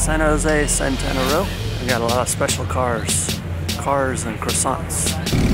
San Jose Santana Row. We got a lot of special cars and croissants.